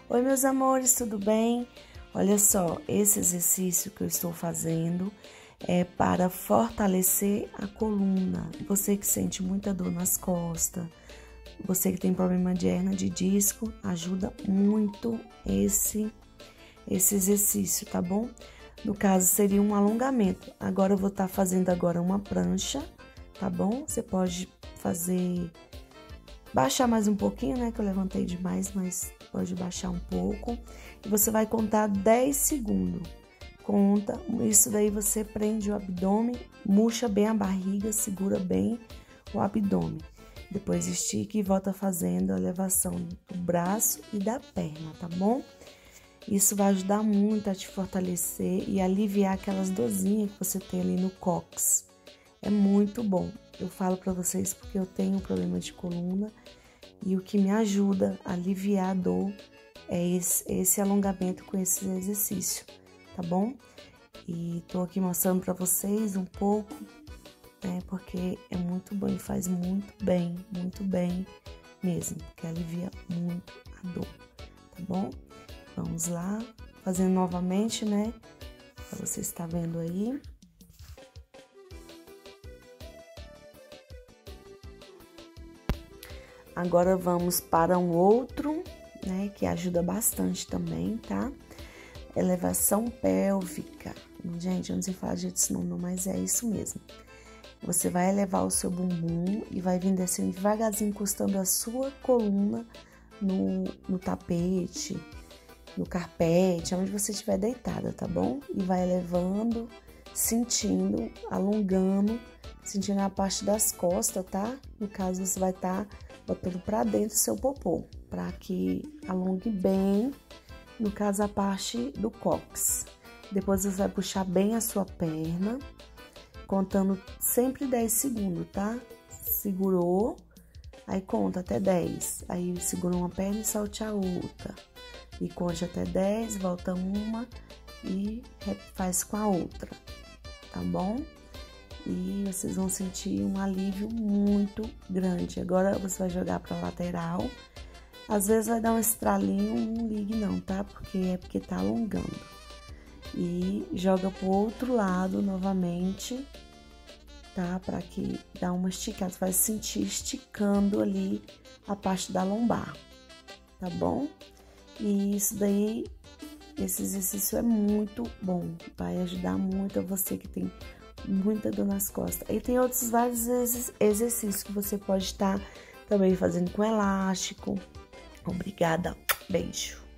Oi, meus amores, tudo bem? Olha só, esse exercício que eu estou fazendo é para fortalecer a coluna. Você que sente muita dor nas costas, você que tem problema de hernia de disco, ajuda muito esse exercício, tá bom? No caso, seria um alongamento. Agora, eu vou estar fazendo agora uma prancha, tá bom? Você pode fazer... baixar mais um pouquinho, né? Que eu levantei demais, mas pode baixar um pouco. E você vai contar 10 segundos. Conta, isso daí você prende o abdômen, murcha bem a barriga, segura bem o abdômen. Depois estica e volta fazendo a elevação do braço e da perna, tá bom? Isso vai ajudar muito a te fortalecer e aliviar aquelas dorzinhas que você tem ali no cóccix. É muito bom. Eu falo pra vocês porque eu tenho um problema de coluna e o que me ajuda a aliviar a dor é esse alongamento com esse exercício, tá bom? E tô aqui mostrando pra vocês um pouco, né? Porque é muito bom e faz muito bem mesmo, porque alivia muito a dor, tá bom? Vamos lá, fazendo novamente, né? Pra você estar vendo aí. Agora vamos para um outro, né, que ajuda bastante também, tá? Elevação pélvica. Gente, eu não sei falar disso não, mas é isso mesmo. Você vai elevar o seu bumbum e vai vir descendo devagarzinho, encostando a sua coluna no tapete, no carpete, onde você estiver deitada, tá bom? E vai elevando, sentindo, alongando, sentindo a parte das costas, tá? No caso, você vai estar botando pra dentro do seu popô, pra que alongue bem, no caso, a parte do cóccix. Depois, você vai puxar bem a sua perna, contando sempre 10 segundos, tá? Segurou, aí conta até 10. Aí, segura uma perna e solte a outra. E conte até 10, volta uma e faz com a outra, tá bom? E vocês vão sentir um alívio muito grande. Agora você vai jogar para lateral. Às vezes vai dar um estralinho, não ligue não, tá? Porque tá alongando. E joga pro outro lado novamente, tá? Para que dá uma esticada, você vai sentir esticando ali a parte da lombar, tá bom? E isso daí, esse exercício é muito bom, vai ajudar muito a você que tem muita dor nas costas. E tem outros vários exercícios que você pode estar também fazendo com elástico. Obrigada, beijo.